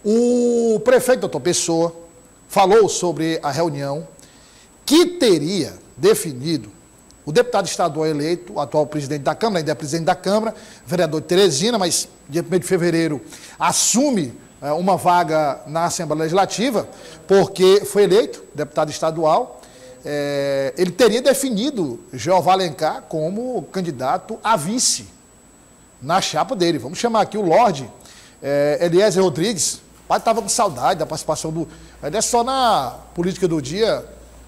O prefeito doutor Pessoa falou sobre a reunião que teria definido o deputado estadual eleito, o atual presidente da Câmara, ainda é presidente da Câmara, vereador de Teresina, mas dia 1º de fevereiro assume uma vaga na Assembleia Legislativa, porque foi eleito deputado estadual. Ele teria definido Jeová Alencar como candidato a vice na chapa dele. Vamos chamar aqui o Lorde Eliezer Rodrigues. O pai estava com saudade da participação do... Ele é só na política do dia.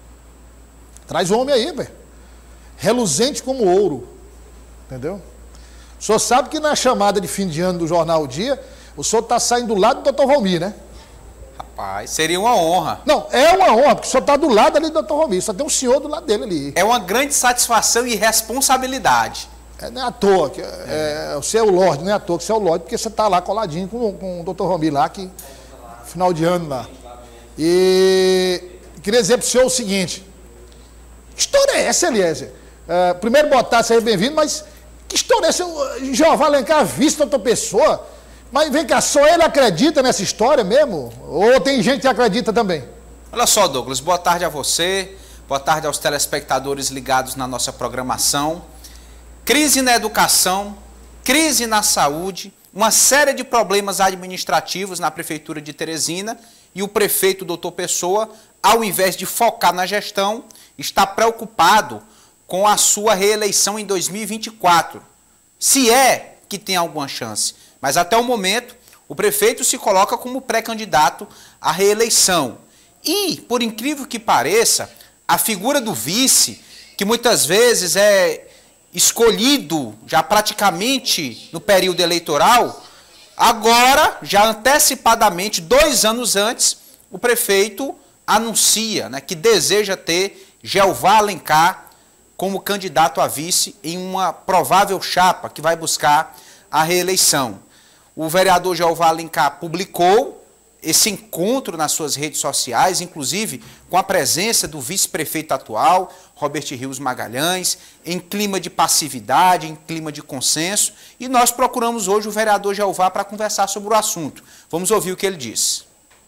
Traz o homem aí, velho. Reluzente como ouro. Entendeu? O senhor sabe que na chamada de fim de ano do Jornal O Dia, o senhor está saindo do lado do Dr. Romir, né? Rapaz, seria uma honra. Não, é uma honra, porque o senhor está do lado ali do Dr. Romir. Só tem um senhor do lado dele ali. É uma grande satisfação e responsabilidade. Não é à toa, você é o Lorde, não é à toa que você é o Lorde, porque você está lá coladinho com o Dr. Romir lá, que final de ano lá. E queria dizer para o senhor o seguinte: que história é essa, Eliezer? Primeiro, boa tarde, seja bem-vindo, mas que história é essa? Jeová Alencar vice outra pessoa? Mas vem cá, só ele acredita nessa história mesmo? Ou tem gente que acredita também? Olha só, Douglas, boa tarde a você, boa tarde aos telespectadores ligados na nossa programação. Crise na educação, crise na saúde, uma série de problemas administrativos na Prefeitura de Teresina, e o prefeito doutor Pessoa, ao invés de focar na gestão, está preocupado com a sua reeleição em 2024. Se é que tem alguma chance. Mas até o momento, o prefeito se coloca como pré-candidato à reeleição. E, por incrível que pareça, a figura do vice, que muitas vezes é escolhido já praticamente no período eleitoral, agora, já antecipadamente, 2 anos antes, o prefeito anuncia, né, que deseja ter Jeová Alencar como candidato a vice em uma provável chapa que vai buscar a reeleição. O vereador Jeová Alencar publicou esse encontro nas suas redes sociais, inclusive com a presença do vice-prefeito atual, Robert Rios Magalhães, em clima de passividade, em clima de consenso, e nós procuramos hoje o vereador Jeová para conversar sobre o assunto. Vamos ouvir o que ele disse.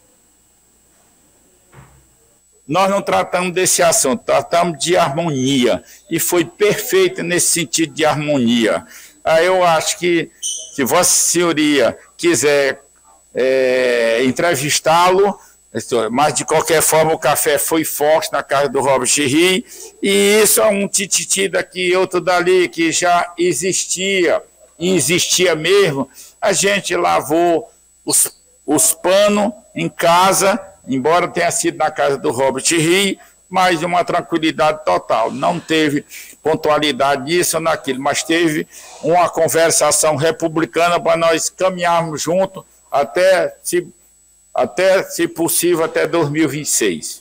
Nós não tratamos desse assunto, tratamos de harmonia, e foi perfeito nesse sentido de harmonia. Eu acho que, se Vossa Senhoria quiser entrevistá-lo, mas de qualquer forma o café foi forte na casa do Robert Ri, e isso é um tititi daqui, outro dali, que já existia, e existia mesmo. A gente lavou os panos em casa, embora tenha sido na casa do Robert Ri, mas de uma tranquilidade total. Não teve pontualidade nisso ou naquilo, mas teve uma conversação republicana para nós caminharmos juntos até, se possível, até 2026.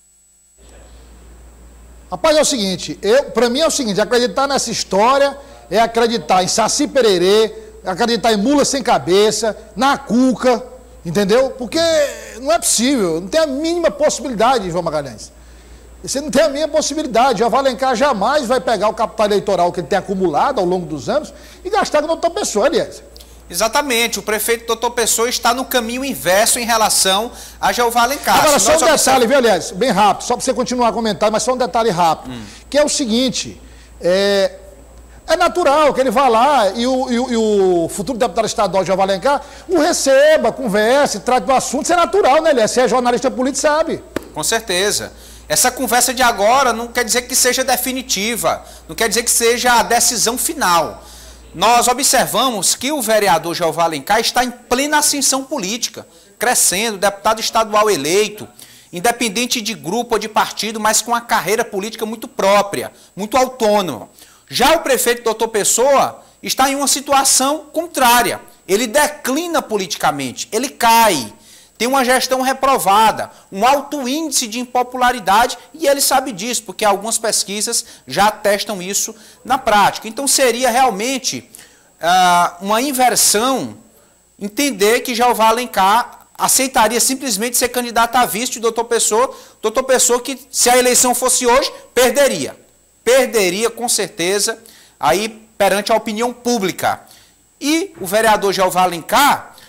Rapaz, é o seguinte, para mim é o seguinte: acreditar nessa história é acreditar em Saci Pererê, acreditar em mula sem cabeça, na Cuca, entendeu? Porque não é possível, não tem a mínima possibilidade, João Magalhães. Você não tem a mínima possibilidade. Jeová Alencar jamais vai pegar o capital eleitoral que ele tem acumulado ao longo dos anos e gastar com outra pessoa, aliás. Exatamente, o prefeito doutor Pessoa está no caminho inverso em relação a Jeová Alencar. Agora, só um detalhe, viu, aliás, bem rápido, só para você continuar a comentar, mas só um detalhe rápido, que é o seguinte: é natural que ele vá lá e o futuro deputado estadual Jeová Alencar o receba, converse, trate do assunto. Isso é natural, né, aliás? Você é jornalista político, sabe? Com certeza. Essa conversa de agora não quer dizer que seja definitiva, não quer dizer que seja a decisão final. Nós observamos que o vereador Jeová Alencar está em plena ascensão política, crescendo, deputado estadual eleito, independente de grupo ou de partido, mas com uma carreira política muito própria, muito autônoma. Já o prefeito doutor Pessoa está em uma situação contrária. Ele declina politicamente, ele cai, tem uma gestão reprovada, um alto índice de impopularidade, e ele sabe disso, porque algumas pesquisas já atestam isso na prática. Então seria realmente uma inversão entender que Jeová Alencar aceitaria simplesmente ser candidato a vice de doutor Pessoa que, se a eleição fosse hoje, perderia. Perderia com certeza aí perante a opinião pública. E o vereador Jeová Alencar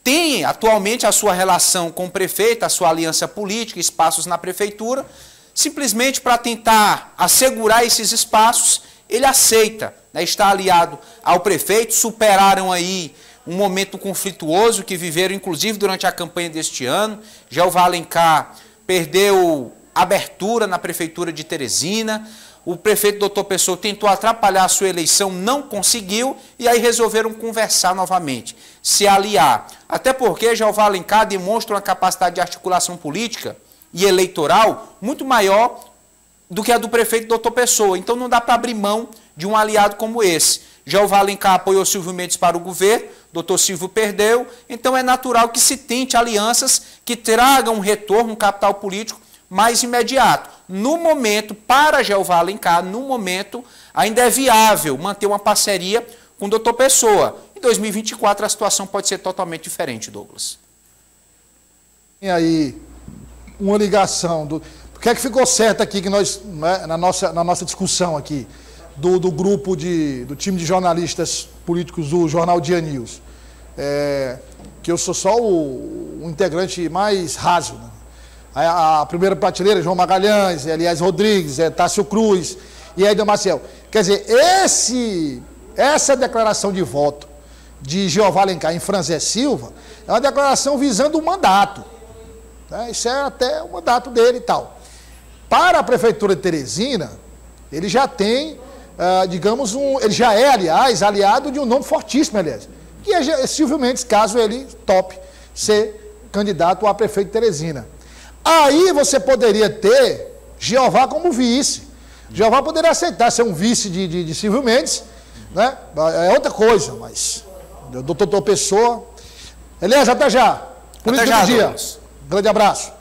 tem atualmente a sua relação com o prefeito, a sua aliança política, espaços na prefeitura, simplesmente para tentar assegurar esses espaços, ele aceita, né, estar aliado ao prefeito, superaram aí um momento conflituoso que viveram, inclusive, durante a campanha deste ano. Jeová Alencar perdeu abertura na prefeitura de Teresina, o prefeito Dr. Pessoa tentou atrapalhar a sua eleição, não conseguiu, e aí resolveram conversar novamente, se aliar. Até porque Jeová Alencar demonstra uma capacidade de articulação política e eleitoral muito maior do que a do prefeito Dr. Pessoa. Então não dá para abrir mão de um aliado como esse. Jeová Alencar apoiou Silvio Mendes para o governo, Dr. Silvio perdeu, então é natural que se tente alianças que tragam um retorno, um capital político mais imediato. No momento, para Jeová Alencar, no momento, ainda é viável manter uma parceria com o Dr. Pessoa. Em 2024 a situação pode ser totalmente diferente, Douglas. Tem aí uma ligação do... O que é que ficou certo aqui que nós, né, na nossa discussão aqui, do grupo do time de jornalistas políticos do Jornal Dia News? Que eu sou só o integrante mais raso, né? A primeira prateleira, João Magalhães, Elias Rodrigues, Tássio Cruz e Aida Maciel. Quer dizer, essa declaração de voto de Jeová Alencar em Franzé Silva é uma declaração visando o mandato, né? Isso é até o mandato dele e tal. Para a Prefeitura de Teresina, ele já tem, digamos, ele já é, aliás, aliado de um nome fortíssimo, aliás, que é Silvio Mendes, caso ele tope ser candidato a prefeito de Teresina. Aí você poderia ter Jeová como vice. Jeová poderia aceitar ser um vice de Silvio Mendes, né? É outra coisa, mas doutor Pessoa. Elias, até já. Até já, dia. Douglas. Grande abraço.